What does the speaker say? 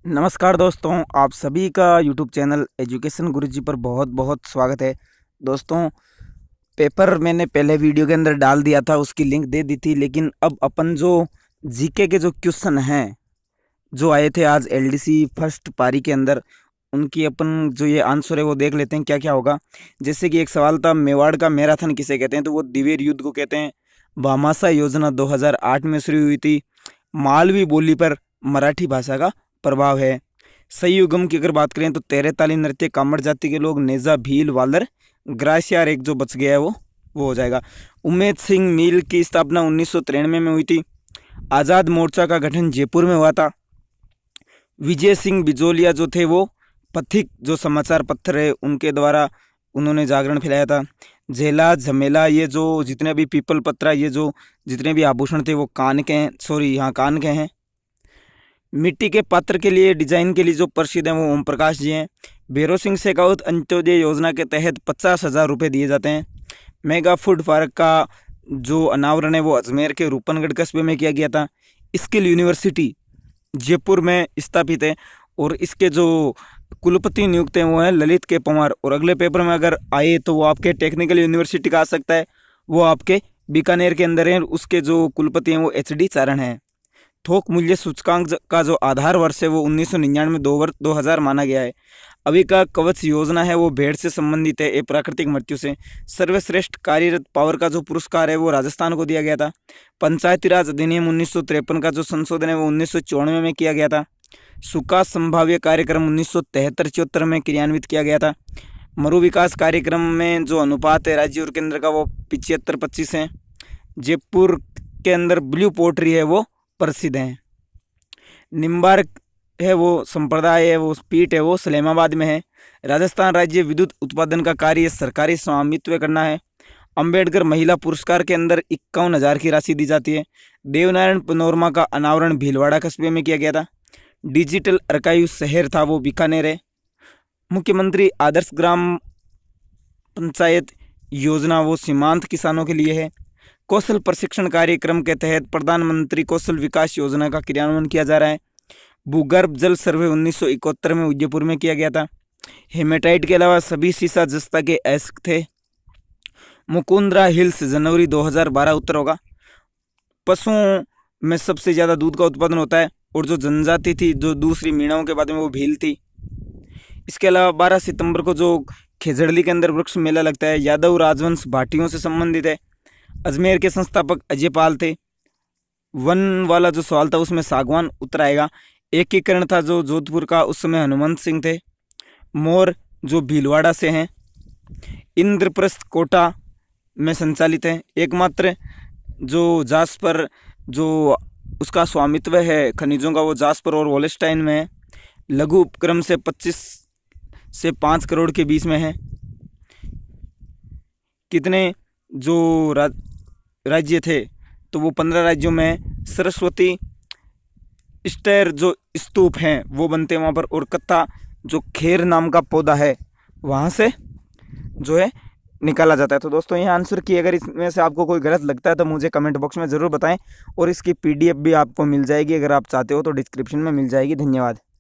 नमस्कार दोस्तों, आप सभी का यूट्यूब चैनल एजुकेशन गुरुजी पर बहुत बहुत स्वागत है। दोस्तों, पेपर मैंने पहले वीडियो के अंदर डाल दिया था, उसकी लिंक दे दी थी, लेकिन अब अपन जो जीके के जो क्वेश्चन हैं जो आए थे आज एलडीसी फर्स्ट पारी के अंदर, उनकी अपन जो ये आंसर है वो देख लेते हैं क्या क्या होगा। जैसे कि एक सवाल था, मेवाड़ का मैराथन किसे कहते हैं, तो वो दिवेर युद्ध को कहते हैं। भामाशाह योजना 2008 में शुरू हुई थी। मालवी बोली पर मराठी भाषा का प्रभाव है। सही युगम की अगर बात करें तो तेरे ताली नृत्य कामड़ जाति के लोग नेजा भील वालर ग्रासियार, एक जो बच गया है वो हो जाएगा। उम्मेद सिंह मिल की स्थापना 1993 में हुई थी। आज़ाद मोर्चा का गठन जयपुर में हुआ था। विजय सिंह बिजोलिया जो थे वो पथिक जो समाचार पत्र है उनके द्वारा उन्होंने जागरण फैलाया था। झेला झमेला ये जो जितने भी पीपल पत्रा ये जो जितने भी आभूषण थे वो कान के हैं, यहाँ कान के हैं। मिट्टी के पात्र के लिए डिजाइन के लिए जो प्रसिद्ध हैं वो ओम प्रकाश जी हैं। भैरव सिंह शेखावत अंत्योदय योजना के तहत 50,000 रुपये दिए जाते हैं। मेगा फूड पार्क का जो अनावरण है वो अजमेर के रूपनगढ़ कस्बे में किया गया था। स्किल यूनिवर्सिटी जयपुर में स्थापित है और इसके जो कुलपति नियुक्त हैं वो हैं ललित के पंवार। और अगले पेपर में अगर आए तो वो आपके टेक्निकल यूनिवर्सिटी का आ सकता है, वो आपके बीकानेर के अंदर है। उसके जो कुलपति हैं वो एचडी चारण हैं। थोक मूल्य सूचकांक का जो आधार वर्ष है वो 1999 2000 माना गया है। अभी का कवच योजना है वो भेड़ से संबंधित है, एक प्राकृतिक मृत्यु से। सर्वश्रेष्ठ कार्यरत पावर का जो पुरस्कार है वो राजस्थान को दिया गया था। पंचायती राज अधिनियम 1953 का जो संशोधन है वो 1994 में किया गया था। सुखा संभाव्य कार्यक्रम 1973-74 में क्रियान्वित किया गया था। मरु विकास कार्यक्रम में जो अनुपात है राज्य और केंद्र का वो 75-25 है। जयपुर के अंदर ब्लू पोट्री है वो प्रसिद्ध हैं। निम्बार्क है वो संप्रदाय है वो पीठ है वो सलेमाबाद में है। राजस्थान राज्य विद्युत उत्पादन का कार्य सरकारी स्वामित्व करना है। अंबेडकर महिला पुरस्कार के अंदर 51,000 की राशि दी जाती है। देवनारायण पनोरमा का अनावरण भीलवाड़ा कस्बे में किया गया था। डिजिटल अर्काइव शहर था वो बीकानेर है। मुख्यमंत्री आदर्श ग्राम पंचायत योजना वो सीमांत किसानों के लिए है। कौशल प्रशिक्षण कार्यक्रम के तहत प्रधानमंत्री कौशल विकास योजना का क्रियान्वयन किया जा रहा है। भूगर्भ जल सर्वे 1971 में उदयपुर में किया गया था। हेमेटाइट के अलावा सभी सीसा जस्ता के अयस्क थे। मुकुंदरा हिल्स जनवरी 2012 उत्तर होगा। पशुओं में सबसे ज़्यादा दूध का उत्पादन होता है और जो जनजाति थी जो दूसरी मीणाओं के बाद में वो भील थी। इसके अलावा 12 सितंबर को जो खेजड़ली के अंदर वृक्ष मेला लगता है, यादव राजवंश भाटियों से संबंधित है। अजमेर के संस्थापक अजयपाल थे। वन वाला जो सवाल था उसमें सागवान उत्तर आएगा। एकीकरण था जो जोधपुर का, उस समय हनुमंत सिंह थे। मोर जो भीलवाड़ा से हैं। इंद्रप्रस्थ कोटा में संचालित है। एकमात्र जो जास्पर जो उसका स्वामित्व है खनिजों का वो जास्पर और वोलेस्टाइन में है। लघु उपक्रम से 25 से 5 करोड़ के बीच में है। कितने जो राज्य थे तो वो 15 राज्यों में। सरस्वती स्टेर जो स्तूप हैं वो बनते हैं वहाँ पर। और कत्था जो खेर नाम का पौधा है वहाँ से जो है निकाला जाता है। तो दोस्तों ये आंसर की अगर इसमें से आपको कोई गलत लगता है तो मुझे कमेंट बॉक्स में ज़रूर बताएं और इसकी पीडीएफ भी आपको मिल जाएगी, अगर आप चाहते हो तो डिस्क्रिप्शन में मिल जाएगी। धन्यवाद।